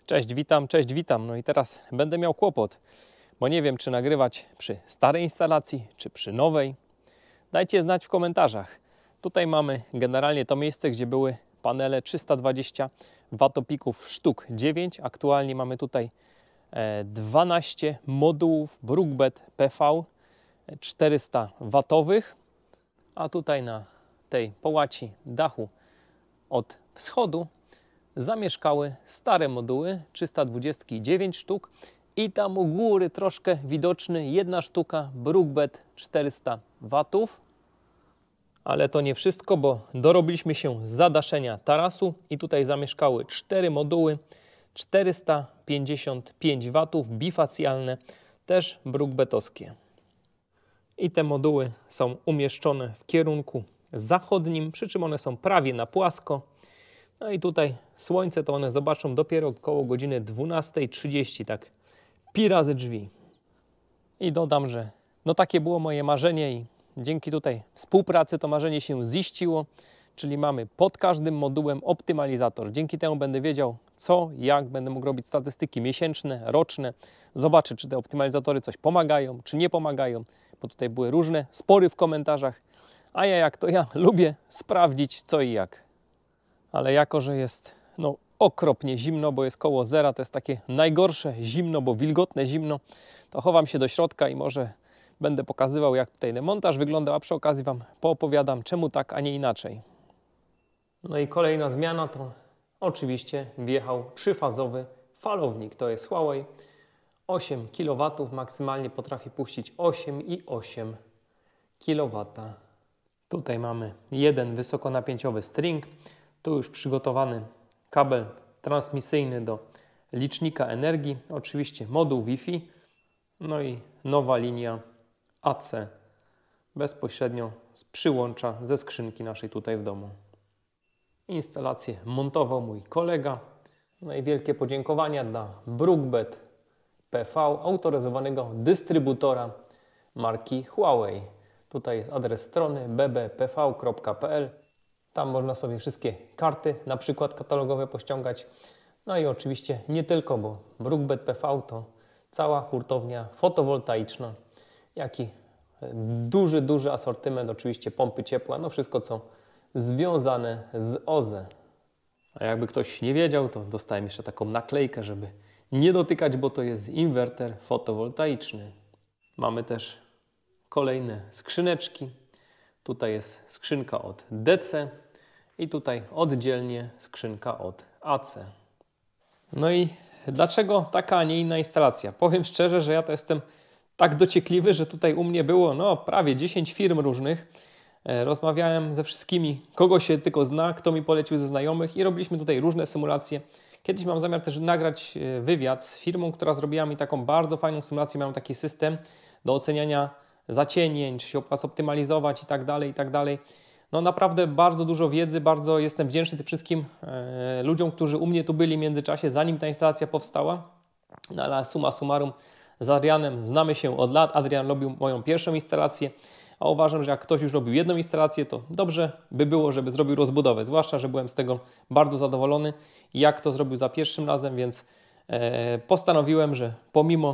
Cześć, witam. No i teraz będę miał kłopot, bo nie wiem, czy nagrywać przy starej instalacji, czy przy nowej. Dajcie znać w komentarzach. Tutaj mamy generalnie to miejsce, gdzie były panele 320 watopików sztuk 9. Aktualnie mamy tutaj 12 modułów Brookbet PV 400 watowych, a tutaj na tej połaci dachu od wschodu zamieszkały stare moduły 329 sztuk i tam u góry troszkę widoczny jedna sztuka Brookbet 400 watów. Ale to nie wszystko, bo dorobiliśmy się zadaszenia tarasu i tutaj zamieszkały 4 moduły 455 watów bifacjalne, też brookbetowskie. I te moduły są umieszczone w kierunku zachodnim, przy czym one są prawie na płasko. No i tutaj słońce to one zobaczą dopiero około godziny 12:30, tak pi razy drzwi. I dodam, że no takie było moje marzenie i dzięki tutaj współpracy to marzenie się ziściło, czyli mamy pod każdym modułem optymalizator. Dzięki temu będę wiedział co, jak, będę mógł robić statystyki miesięczne, roczne. Zobaczę, czy te optymalizatory coś pomagają, czy nie pomagają, bo tutaj były różne spory w komentarzach, a ja jak to ja lubię sprawdzić co i jak. Ale jako, że jest okropnie zimno, bo jest koło zera, to jest takie najgorsze zimno, bo wilgotne zimno, to chowam się do środka i może będę pokazywał, jak tutaj demontaż wyglądał, a przy okazji Wam poopowiadam, czemu tak, a nie inaczej. No i kolejna zmiana to oczywiście wjechał trzyfazowy falownik. To jest Huawei 8 kW, maksymalnie potrafi puścić 8,8 kW. Tutaj mamy jeden wysokonapięciowy string. Tu już przygotowany kabel transmisyjny do licznika energii, oczywiście moduł Wi-Fi, no i nowa linia AC bezpośrednio z przyłącza ze skrzynki naszej tutaj w domu. Instalację montował mój kolega. No i wielkie podziękowania dla Brookbet PV, autoryzowanego dystrybutora marki Huawei. Tutaj jest adres strony bbpv.pl. Tam można sobie wszystkie karty, na przykład katalogowe, pościągać. No i oczywiście nie tylko, bo Brookbet PV to cała hurtownia fotowoltaiczna, jak i duży asortyment, oczywiście pompy ciepła, no wszystko co związane z OZE. A jakby ktoś nie wiedział, to dostałem jeszcze taką naklejkę, żeby nie dotykać, bo to jest inwerter fotowoltaiczny. Mamy też kolejne skrzyneczki. Tutaj jest skrzynka od DC i tutaj oddzielnie skrzynka od AC. No i dlaczego taka, a nie inna instalacja? Powiem szczerze, że ja to jestem tak dociekliwy, że tutaj u mnie było prawie 10 firm różnych. Rozmawiałem ze wszystkimi, kogo się tylko zna, kto mi polecił ze znajomych i robiliśmy tutaj różne symulacje. Kiedyś mam zamiar też nagrać wywiad z firmą, która zrobiła mi taką bardzo fajną symulację. Miałem taki system do oceniania zacienień, czy się opłaca optymalizować i tak dalej. No naprawdę bardzo dużo wiedzy, bardzo jestem wdzięczny tym wszystkim ludziom, którzy u mnie tu byli w międzyczasie, zanim ta instalacja powstała. No ale summa summarum z Adrianem znamy się od lat. Adrian robił moją pierwszą instalację, a uważam, że jak ktoś już robił jedną instalację, to dobrze by było, żeby zrobił rozbudowę. Zwłaszcza, że byłem z tego bardzo zadowolony, jak to zrobił za pierwszym razem, więc postanowiłem, że pomimo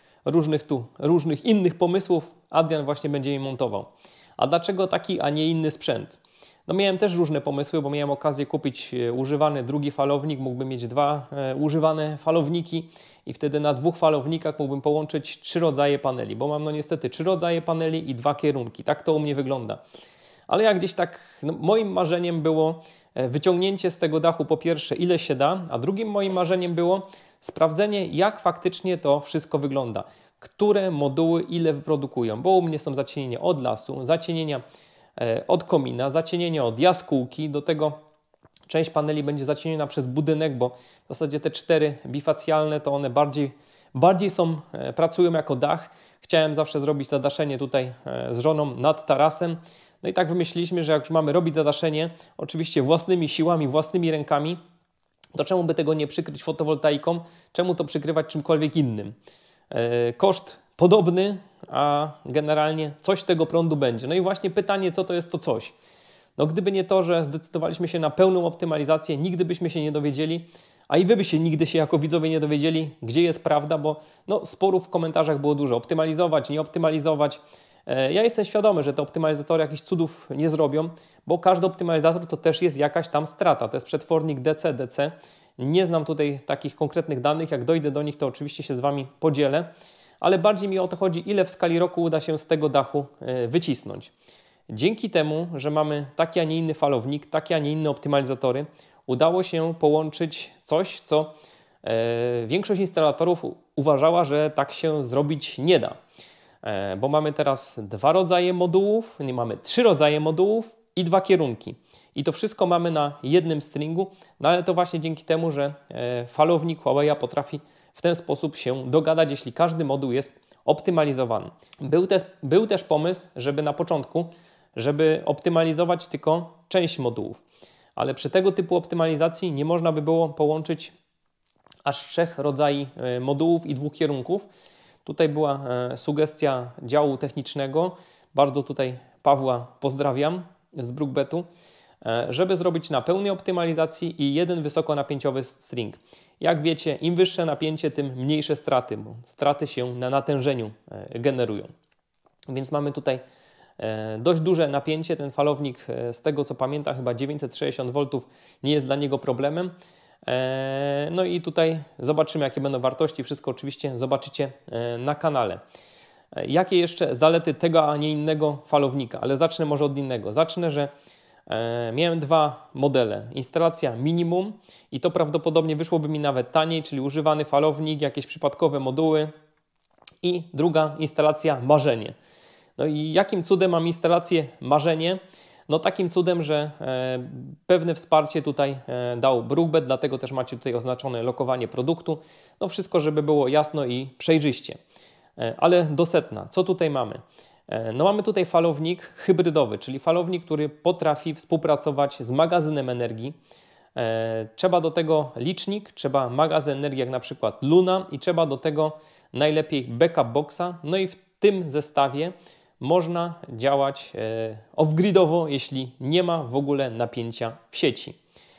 różnych innych pomysłów, Adrian właśnie będzie mi montował. A dlaczego taki, a nie inny sprzęt? No miałem też różne pomysły, bo miałem okazję kupić używany drugi falownik, mógłbym mieć dwa używane falowniki i wtedy na dwóch falownikach mógłbym połączyć 3 rodzaje paneli, bo mam niestety 3 rodzaje paneli i 2 kierunki. Tak to u mnie wygląda. Ale ja gdzieś tak, moim marzeniem było wyciągnięcie z tego dachu po pierwsze ile się da, a drugim moim marzeniem było sprawdzenie jak faktycznie to wszystko wygląda. Które moduły ile wyprodukują, bo u mnie są zacienienia od lasu, zacienienia od komina, zacienienia od jaskółki, do tego część paneli będzie zacieniona przez budynek, bo w zasadzie te 4 bifacjalne to one bardziej pracują jako dach. Chciałem zawsze zrobić zadaszenie tutaj z żoną nad tarasem. No i tak wymyśliliśmy, że jak już mamy robić zadaszenie, oczywiście własnymi siłami, własnymi rękami, to czemu by tego nie przykryć fotowoltaiką? Czemu to przykrywać czymkolwiek innym? Koszt podobny, a generalnie coś tego prądu będzie. No i właśnie pytanie, co to jest to coś? No gdyby nie to, że zdecydowaliśmy się na pełną optymalizację, nigdy byśmy się nie dowiedzieli, A i wy byście nigdy się jako widzowie nie dowiedzieli, gdzie jest prawda, bo no, sporów w komentarzach było dużo. Optymalizować, nie optymalizować. Ja jestem świadomy, że te optymalizatory jakichś cudów nie zrobią, bo każdy optymalizator to też jest jakaś tam strata. To jest przetwornik DC. Nie znam tutaj takich konkretnych danych. Jak dojdę do nich, to oczywiście się z Wami podzielę. Ale bardziej mi o to chodzi, ile w skali roku uda się z tego dachu wycisnąć. Dzięki temu, że mamy taki, a nie inny falownik, takie, a nie inne optymalizatory, udało się połączyć coś, co większość instalatorów uważała, że tak się zrobić nie da. Bo mamy teraz 2 rodzaje modułów, nie, mamy 3 rodzaje modułów i 2 kierunki. I to wszystko mamy na jednym stringu, no ale to właśnie dzięki temu, że falownik Huawei potrafi w ten sposób się dogadać, jeśli każdy moduł jest optymalizowany. Był też pomysł, żeby na początku, żeby optymalizować tylko część modułów. Ale przy tego typu optymalizacji nie można by było połączyć aż 3 rodzajów modułów i 2 kierunków. Tutaj była sugestia działu technicznego. Bardzo tutaj Pawła pozdrawiam z Brookbetu, żeby zrobić na pełnej optymalizacji i jeden wysokonapięciowy string. Jak wiecie, im wyższe napięcie, tym mniejsze straty, bo straty się na natężeniu generują. Więc mamy tutaj dość duże napięcie. Ten falownik, z tego co pamiętam, chyba 960 V nie jest dla niego problemem. No i tutaj zobaczymy, jakie będą wartości. Wszystko oczywiście zobaczycie na kanale. Jakie jeszcze zalety tego, a nie innego falownika? Ale zacznę może od innego. Zacznę, że miałem 2 modele. Instalacja minimum i to prawdopodobnie wyszłoby mi nawet taniej, czyli używany falownik, jakieś przypadkowe moduły i druga instalacja marzenie. No i jakim cudem mam instalację marzenie? No takim cudem, że pewne wsparcie tutaj dał Brookbet, dlatego też macie tutaj oznaczone lokowanie produktu. No wszystko, żeby było jasno i przejrzyście. Ale do sedna. Co tutaj mamy? No mamy tutaj falownik hybrydowy, czyli falownik, który potrafi współpracować z magazynem energii. Trzeba do tego licznik, trzeba magazyn energii jak na przykład Luna i trzeba do tego najlepiej backup boxa. No i w tym zestawie można działać off-gridowo, jeśli nie ma w ogóle napięcia w sieci.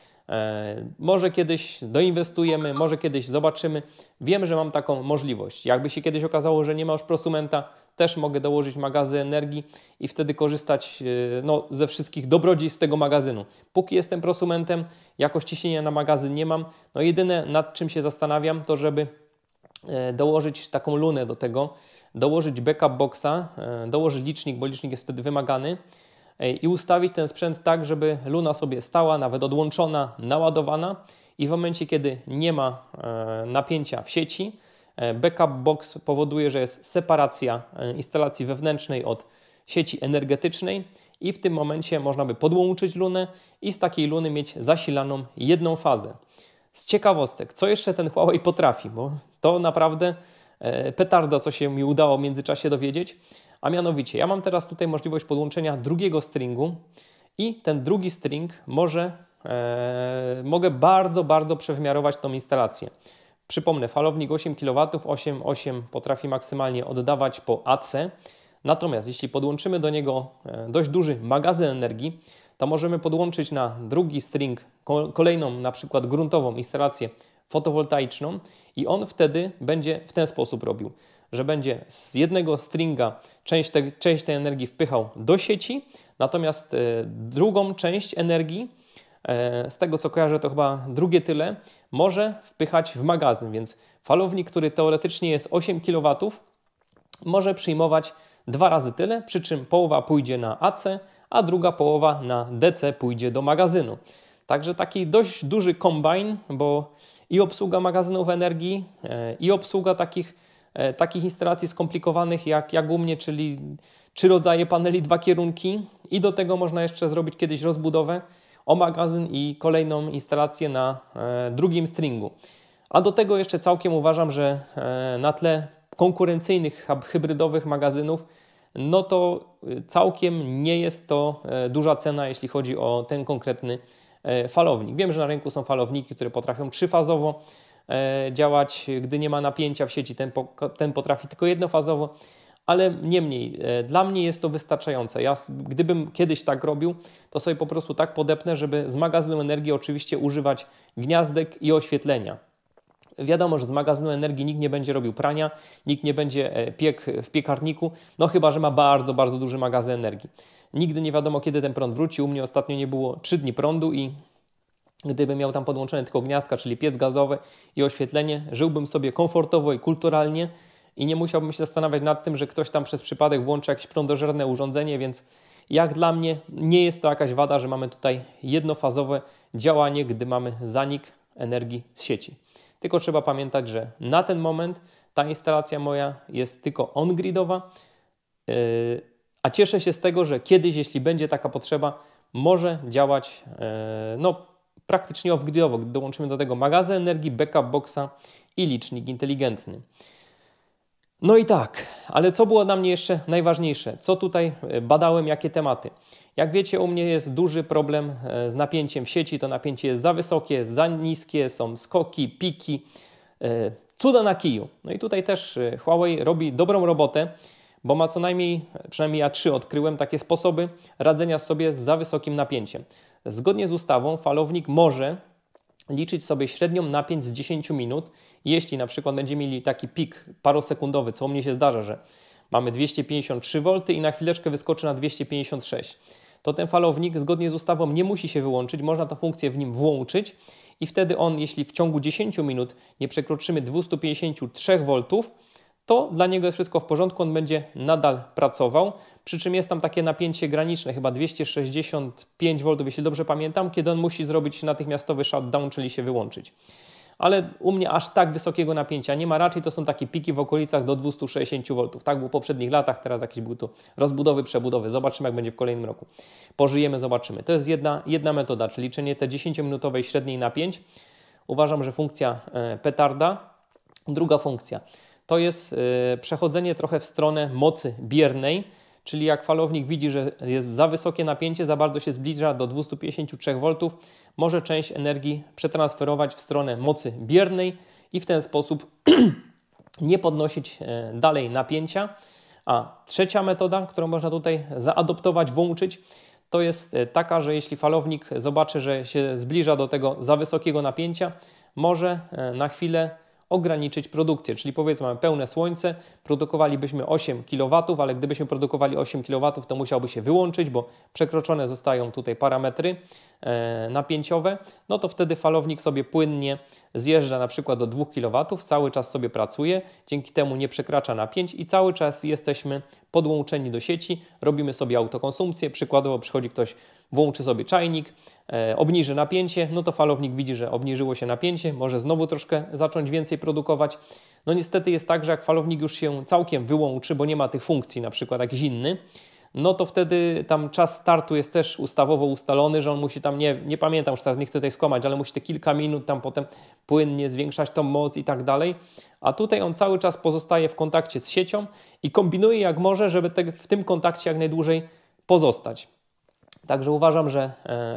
Może kiedyś doinwestujemy, może kiedyś zobaczymy. Wiem, że mam taką możliwość. Jakby się kiedyś okazało, że nie ma już prosumenta, też mogę dołożyć magazyn energii i wtedy korzystać ze wszystkich dobrodziejstw tego magazynu. Póki jestem prosumentem, jakoś ciśnienia na magazyn nie mam. No jedyne, nad czym się zastanawiam, to żeby dołożyć taką lunę do tego, dołożyć backup boxa, dołożyć licznik, bo licznik jest wtedy wymagany i ustawić ten sprzęt tak, żeby luna sobie stała, nawet odłączona, naładowana i w momencie, kiedy nie ma napięcia w sieci, backup box powoduje, że jest separacja instalacji wewnętrznej od sieci energetycznej i w tym momencie można by podłączyć lunę i z takiej luny mieć zasilaną jedną fazę. Z ciekawostek, co jeszcze ten Huawei potrafi, bo to naprawdę petarda, co się mi udało w międzyczasie dowiedzieć, a mianowicie ja mam teraz tutaj możliwość podłączenia drugiego stringu i ten drugi string mogę bardzo przewymiarować tą instalację. Przypomnę, falownik 8 kW, 8,8 potrafi maksymalnie oddawać po AC, natomiast jeśli podłączymy do niego dość duży magazyn energii, to możemy podłączyć na drugi string kolejną, na przykład gruntową instalację fotowoltaiczną i on wtedy będzie w ten sposób robił, że będzie z jednego stringa część tej energii wpychał do sieci, natomiast drugą część energii, z tego co kojarzę to chyba drugie tyle, może wpychać w magazyn, więc falownik, który teoretycznie jest 8 kW, może przyjmować 2 razy tyle, przy czym połowa pójdzie na AC, a druga połowa na DC pójdzie do magazynu. Także taki dość duży kombajn, bo i obsługa magazynów energii, i obsługa takich instalacji skomplikowanych jak u mnie, czyli 3 rodzaje paneli, 2 kierunki i do tego można jeszcze zrobić kiedyś rozbudowę o magazyn i kolejną instalację na drugim stringu. A do tego jeszcze całkiem uważam, że na tle konkurencyjnych hybrydowych magazynów, no to całkiem nie jest to duża cena, jeśli chodzi o ten konkretny falownik. Wiem, że na rynku są falowniki, które potrafią trzyfazowo działać, gdy nie ma napięcia w sieci, ten potrafi tylko jednofazowo, ale niemniej, dla mnie jest to wystarczające. Gdybym kiedyś tak robił, to sobie po prostu tak podepnę, żeby z magazynu energii oczywiście używać gniazdek i oświetlenia. Wiadomo, że z magazynu energii nikt nie będzie robił prania, nikt nie będzie piekł w piekarniku, no chyba że ma bardzo, bardzo duży magazyn energii. Nigdy nie wiadomo, kiedy ten prąd wróci. U mnie ostatnio nie było 3 dni prądu i gdybym miał tam podłączone tylko gniazdka, czyli piec gazowy i oświetlenie, żyłbym sobie komfortowo i kulturalnie i nie musiałbym się zastanawiać nad tym, że ktoś tam przez przypadek włączy jakieś prądożerne urządzenie, więc jak dla mnie nie jest to jakaś wada, że mamy tutaj jednofazowe działanie, gdy mamy zanik energii z sieci. Tylko trzeba pamiętać, że na ten moment ta instalacja moja jest tylko on-gridowa, a cieszę się z tego, że kiedyś, jeśli będzie taka potrzeba, może działać praktycznie off-gridowo, gdy dołączymy do tego magazyn energii, backup boxa i licznik inteligentny. No i tak, ale co było dla mnie jeszcze najważniejsze? Co tutaj badałem, jakie tematy? Jak wiecie, u mnie jest duży problem z napięciem sieci. To napięcie jest za wysokie, za niskie, są skoki, piki, cuda na kiju. No i tutaj też Huawei robi dobrą robotę, bo ma co najmniej, przynajmniej ja 3 odkryłem, takie sposoby radzenia sobie z za wysokim napięciem. Zgodnie z ustawą falownik może liczyć sobie średnią napięć z 10 minut. Jeśli na przykład będziemy mieli taki pik parosekundowy, co u mnie się zdarza, że mamy 253 V i na chwileczkę wyskoczy na 256, to ten falownik zgodnie z ustawą nie musi się wyłączyć, można tę funkcję w nim włączyć i wtedy on, jeśli w ciągu 10 minut nie przekroczymy 253 V, to dla niego jest wszystko w porządku, on będzie nadal pracował, przy czym jest tam takie napięcie graniczne, chyba 265 V, jeśli dobrze pamiętam, kiedy on musi zrobić natychmiastowy shutdown, czyli się wyłączyć. Ale u mnie aż tak wysokiego napięcia nie ma, raczej to są takie piki w okolicach do 260 V. Tak było w poprzednich latach, teraz jakieś były tu rozbudowy, przebudowy. Zobaczymy, jak będzie w kolejnym roku. Pożyjemy, zobaczymy. To jest jedna metoda, czyli liczenie tej 10-minutowej średniej napięć. Uważam, że funkcja petarda. Druga funkcja to jest przechodzenie trochę w stronę mocy biernej, czyli jak falownik widzi, że jest za wysokie napięcie, za bardzo się zbliża do 253 V, może część energii przetransferować w stronę mocy biernej i w ten sposób nie podnosić dalej napięcia. A trzecia metoda, którą można tutaj zaadoptować, włączyć, to jest taka, że jeśli falownik zobaczy, że się zbliża do tego za wysokiego napięcia, może na chwilę ograniczyć produkcję, czyli powiedzmy mamy pełne słońce, produkowalibyśmy 8 kW, ale gdybyśmy produkowali 8 kW, to musiałby się wyłączyć, bo przekroczone zostają tutaj parametry napięciowe, no to wtedy falownik sobie płynnie zjeżdża na przykład do 2 kW, cały czas sobie pracuje, dzięki temu nie przekracza napięć i cały czas jesteśmy podłączeni do sieci, robimy sobie autokonsumpcję, przykładowo przychodzi ktoś, włączy sobie czajnik, obniży napięcie, no to falownik widzi, że obniżyło się napięcie, może znowu troszkę zacząć więcej produkować. No niestety jest tak, że jak falownik już się całkiem wyłączy, bo nie ma tych funkcji, na przykład jakiś inny, no to wtedy tam czas startu jest też ustawowo ustalony, że on musi tam, nie pamiętam już teraz, nie chcę tutaj skłamać, ale musi te kilka minut tam potem płynnie zwiększać tą moc i tak dalej. A tutaj on cały czas pozostaje w kontakcie z siecią i kombinuje jak może, żeby w tym kontakcie jak najdłużej pozostać. Także uważam, że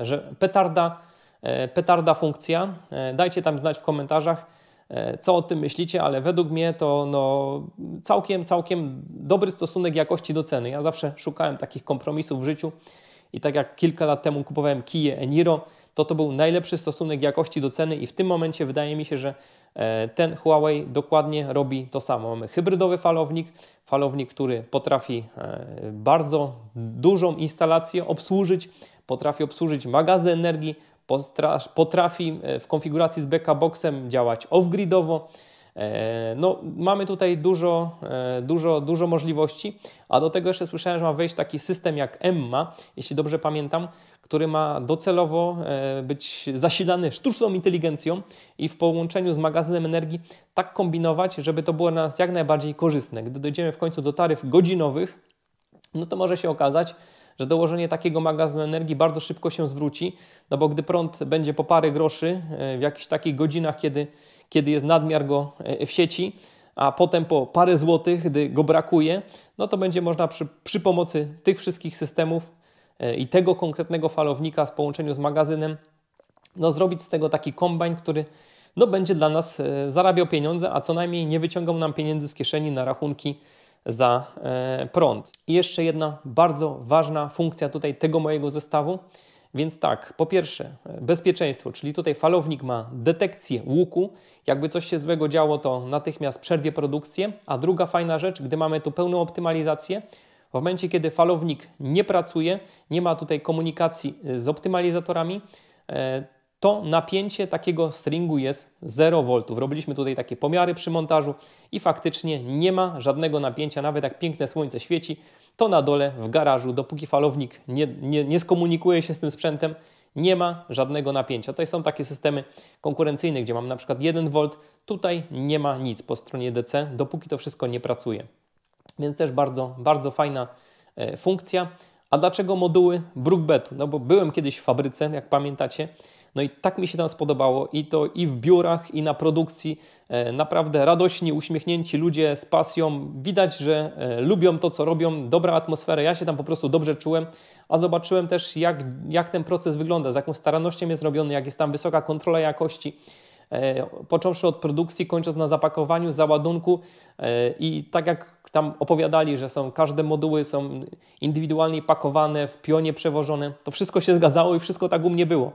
petarda funkcja. Dajcie tam znać w komentarzach, co o tym myślicie, ale według mnie to całkiem dobry stosunek jakości do ceny. Ja zawsze szukałem takich kompromisów w życiu i tak jak kilka lat temu kupowałem kije Eniro, to był najlepszy stosunek jakości do ceny i w tym momencie wydaje mi się, że ten Huawei dokładnie robi to samo. Mamy hybrydowy falownik, który potrafi bardzo dużą instalację obsłużyć, potrafi obsłużyć magazyn energii, potrafi w konfiguracji z backup boxem działać off-gridowo. No, mamy tutaj dużo możliwości, a do tego jeszcze słyszałem, że ma wejść taki system jak Emma, jeśli dobrze pamiętam, który ma docelowo być zasilany sztuczną inteligencją i w połączeniu z magazynem energii tak kombinować, żeby to było dla nas jak najbardziej korzystne. Gdy dojdziemy w końcu do taryf godzinowych, no to może się okazać, że dołożenie takiego magazynu energii bardzo szybko się zwróci, no bo gdy prąd będzie po parę groszy w jakichś takich godzinach, kiedy jest nadmiar go w sieci, a potem po parę złotych, gdy go brakuje, no to będzie można przy pomocy tych wszystkich systemów i tego konkretnego falownika w połączeniu z magazynem, no zrobić z tego taki kombajn, który no będzie dla nas zarabiał pieniądze, a co najmniej nie wyciągał nam pieniędzy z kieszeni na rachunki za prąd. I jeszcze jedna bardzo ważna funkcja tutaj tego mojego zestawu. Więc tak, po pierwsze bezpieczeństwo, czyli tutaj falownik ma detekcję łuku. Jakby coś się złego działo, to natychmiast przerwie produkcję. A druga fajna rzecz, gdy mamy tu pełną optymalizację, w momencie kiedy falownik nie pracuje, nie ma tutaj komunikacji z optymalizatorami, to napięcie takiego stringu jest 0 V. Robiliśmy tutaj takie pomiary przy montażu i faktycznie nie ma żadnego napięcia, nawet jak piękne słońce świeci, to na dole w garażu, dopóki falownik nie skomunikuje się z tym sprzętem, nie ma żadnego napięcia. To są takie systemy konkurencyjne, gdzie mam na przykład 1 V, tutaj nie ma nic po stronie DC, dopóki to wszystko nie pracuje. Więc też bardzo, bardzo fajna funkcja. A dlaczego moduły Brookbetu? No bo byłem kiedyś w fabryce, jak pamiętacie, no i tak mi się tam spodobało i to i w biurach, i na produkcji. Naprawdę radośni, uśmiechnięci ludzie z pasją. Widać, że lubią to, co robią, dobra atmosfera. Ja się tam po prostu dobrze czułem, a zobaczyłem też, jak ten proces wygląda, z jaką starannością jest robiony, jak jest tam wysoka kontrola jakości. Począwszy od produkcji, kończąc na zapakowaniu, załadunku i tak jak tam opowiadali, że każde moduły są indywidualnie pakowane, w pionie przewożone, to wszystko się zgadzało i wszystko tak u mnie było.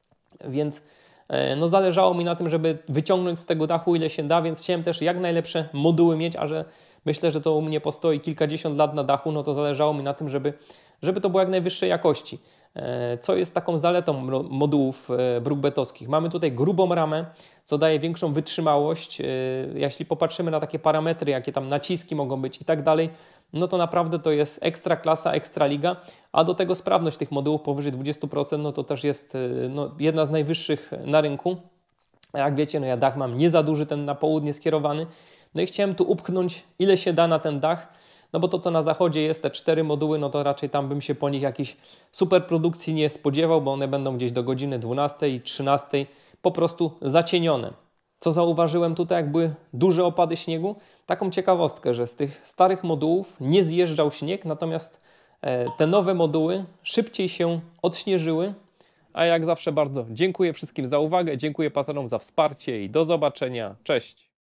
Więc no zależało mi na tym, żeby wyciągnąć z tego dachu ile się da, więc chciałem też jak najlepsze moduły mieć, a że myślę, że to u mnie postoi kilkadziesiąt lat na dachu, no to zależało mi na tym, żeby to było jak najwyższej jakości. Co jest taką zaletą modułów brookbetowskich? Mamy tutaj grubą ramę, co daje większą wytrzymałość. Jeśli popatrzymy na takie parametry, jakie tam naciski mogą być i tak dalej, no to naprawdę to jest ekstra klasa, ekstra liga, a do tego sprawność tych modułów powyżej 20%, no to też jest jedna z najwyższych na rynku. A jak wiecie, no ja dach mam nie za duży, ten na południe skierowany, no i chciałem tu upchnąć ile się da na ten dach, no bo to co na zachodzie jest, te 4 moduły, no to raczej tam bym się po nich jakiejś super produkcji nie spodziewał, bo one będą gdzieś do godziny 12 i 13 po prostu zacienione. Co zauważyłem tutaj, jak były duże opady śniegu? Taką ciekawostkę, że z tych starych modułów nie zjeżdżał śnieg, natomiast te nowe moduły szybciej się odśnieżyły. A jak zawsze bardzo dziękuję wszystkim za uwagę, dziękuję patronom za wsparcie i do zobaczenia. Cześć!